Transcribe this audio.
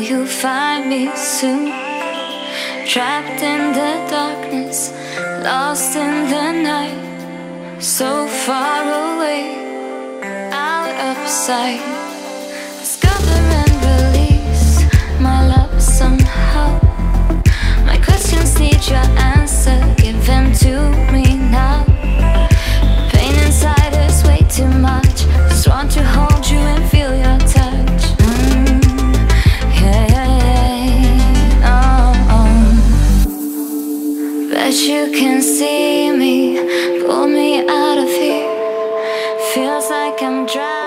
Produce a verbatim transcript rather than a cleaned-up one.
you'll find me soon. Trapped in the darkness, lost in the night, so far away, out of sight. Discover and release my love somehow. My questions need your answer, give them to me now. Pain inside is way too much, just want to hold you and feel your touch. Mm, yeah, yeah, yeah. Oh, oh. Bet you can see me, pull me out of here. Feels like I'm drowning.